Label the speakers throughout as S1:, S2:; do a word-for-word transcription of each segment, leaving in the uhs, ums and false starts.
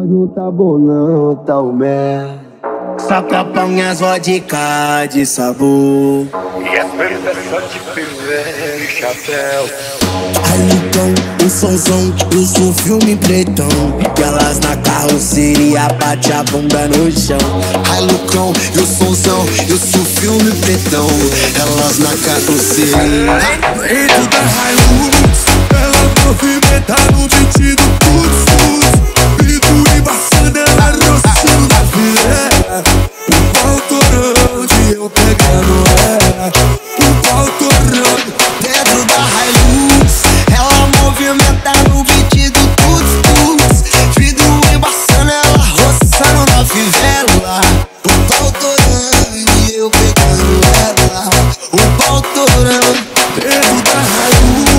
S1: nós não tá bom não, tá o merda.
S2: Só copão e as vodka de sabor.
S3: E as perdas só de pirulé e chapéu.
S2: Aí então, um sonzão, isso um filme pretão. Elas na carroceria, bate a bunda no chão.
S1: Ai Lucão, eu sonzão, eu sou filme pretão. Elas na carroceria.
S2: Dentro da Hilux, ela movimenta no beat do pulso. Pito embaçando, ela roçando na filé. O pau torando e eu pegando ela. O pau torando.
S1: Dentro da Hilux, ela movimenta no beat do tuts tuts. Vidro embaçando, ela roçando na fivela. O pau torando e eu pegando ela. O pau torando.
S2: Dentro da Hilux.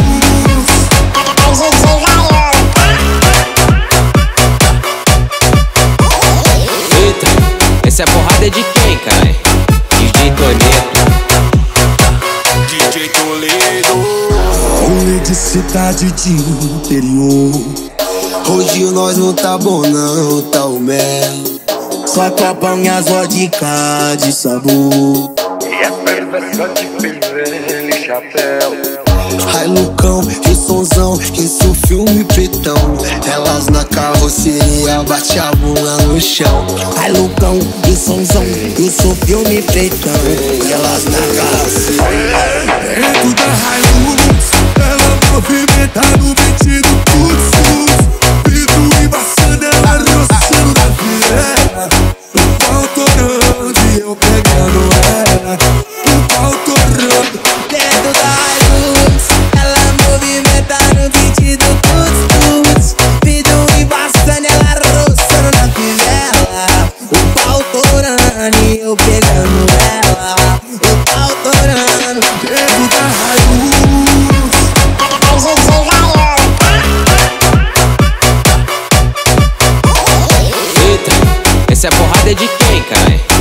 S2: Eita, essa é porrada de quem, cara? D J Toledo.
S3: D J Toledo.
S2: Rolê de cidade de interior.
S1: Hoje nós não tá bom não, tá o merda.
S2: Só copão e as vodka de sabor.
S3: E as perdas só de pirulé e chapéu.
S1: Ai Lucão, e sonzão, isso filme pretão. Elas na carroceria, bate a bunda no chão.
S2: Ai Lucão, e sonzão, isso filme pretão. Elas na carroceria. Dentro da Hilux, ela movimenta no beat do pulso. Vidro embaçando, ela roçando na filé. O pau torando e eu pegando ela. O pau torando.
S4: Dentro da Hilux, ela movimenta no beat do tuts tuts. Vidro embaçando, ela roçando na fivela. O pau torando e eu pegando ela. O pau torando.
S2: Dentro da Hilux. Eita, essa é porrada de quem, cara?